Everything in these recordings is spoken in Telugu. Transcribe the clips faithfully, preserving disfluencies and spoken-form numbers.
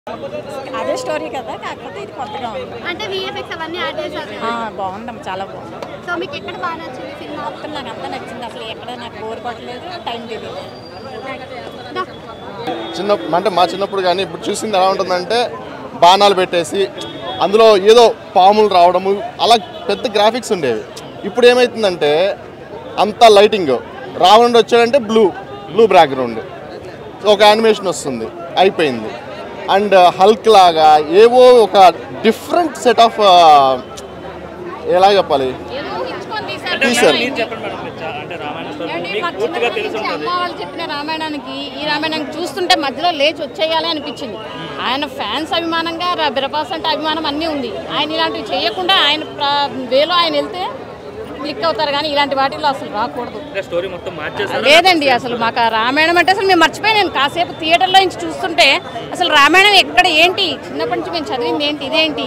అదే స్టోరీ కదా, కాకపోతే ఇది కొత్తగా ఉంది. అంటే విఎఫ్ఎక్స్ అవన్నీ యాడ్ చేశారు. బాగుందమ్మా, చాలా బాగుంది. సో మీకు ఎక్కడ బాగా నచ్చింది సినిమా? మొత్తం నాకు అంతా నచ్చింది. అసలు ఎక్కడ నాకు బోర్ కొట్టలేదు, టైం తెలియలేదు. చిన్న అంటే మా చిన్నప్పుడు కానీ ఇప్పుడు చూసింది ఎలా ఉంటుందంటే బాణాలు పెట్టేసి అందులో ఏదో పాములు రావడము అలా పెద్ద గ్రాఫిక్స్ ఉండేవి. ఇప్పుడు ఏమవుతుందంటే అంతా లైటింగ్, రావణుడు వచ్చాడంటే బ్లూ బ్లూ బ్యాక్గ్రౌండ్, ఒక యానిమేషన్ వస్తుంది, అయిపోయింది. అండ్ హల్క్ లాగా ఏవో ఒక డిఫరెంట్ సెట్ ఆఫ్ ఎలా చెప్పాలి తీసారు. అమ్మ వాళ్ళు చెప్పిన రామాయణానికి ఈ రామాయణానికి చూస్తుంటే మధ్యలో లేచి వచ్చేయాలి అనిపించింది. ఆయన ఫ్యాన్స్ అభిమానంగా ప్రభాస్ అంటే అభిమానం అన్నీ ఉంది. ఆయన ఇలాంటివి చేయకుండా ఆయన వేలో ఆయన వెళ్తే క్లిక్ అవుతారు, కానీ ఇలాంటి వాటిల్లో అసలు రాకూడదు. లేదండి, అసలు మాకు రామాయణం అంటే అసలు మేము మర్చిపోయి నేను కాసేపు థియేటర్లో నుంచి చూస్తుంటే అసలు రామాయణం ఎక్కడ ఏంటి, చిన్నప్పటి నుంచి మేము చదివింది ఏంటి, ఇదేంటి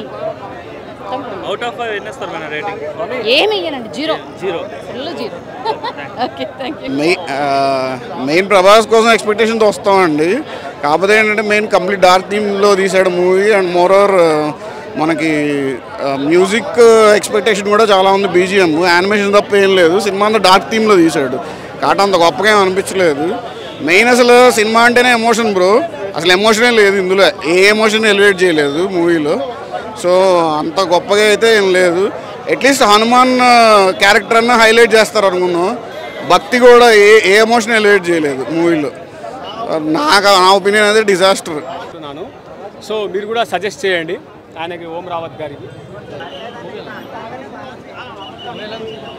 ఏమి ఇయ్యనండి, zero zero full zero. Okay, thank you. Main Prabhas కోసం ఎక్స్పెక్టేషన్తో వస్తామండి. కాకపోతే ఏంటంటే మెయిన్ కంప్లీట్ డార్క్ థీమ్లో తీసాడు మూవీ. అండ్ మోర్ ఓవర్ మనకి మ్యూజిక్ ఎక్స్పెక్టేషన్ కూడా చాలా ఉంది. బీజిఎం యానిమేషన్ తప్ప ఏం లేదు. సినిమా అంతా డార్క్ థీమ్లో తీశాడు కాబట్టి అంత గొప్పగా ఏం అనిపించలేదు. మెయిన్ అసలు సినిమా అంటేనే ఎమోషన్ బ్రో, అసలు ఎమోషనే లేదు ఇందులో, ఏ ఎమోషన్ ఎలివేట్ చేయలేదు మూవీలో. సో అంత గొప్పగా అయితే ఏం లేదు. అట్లీస్ట్ హనుమాన్ క్యారెక్టర్ అన్న హైలైట్ చేస్తారు అనుకున్నాం. భక్తి కూడా ఏ ఏ ఎమోషన్ ఎలివేట్ చేయలేదు మూవీలో. నాకు నా ఒపీనియన్ అయితే డిజాస్టర్. సో మీరు కూడా సజెస్ట్ చేయండి ఆయనకి, ఓం రావత్ గారికి.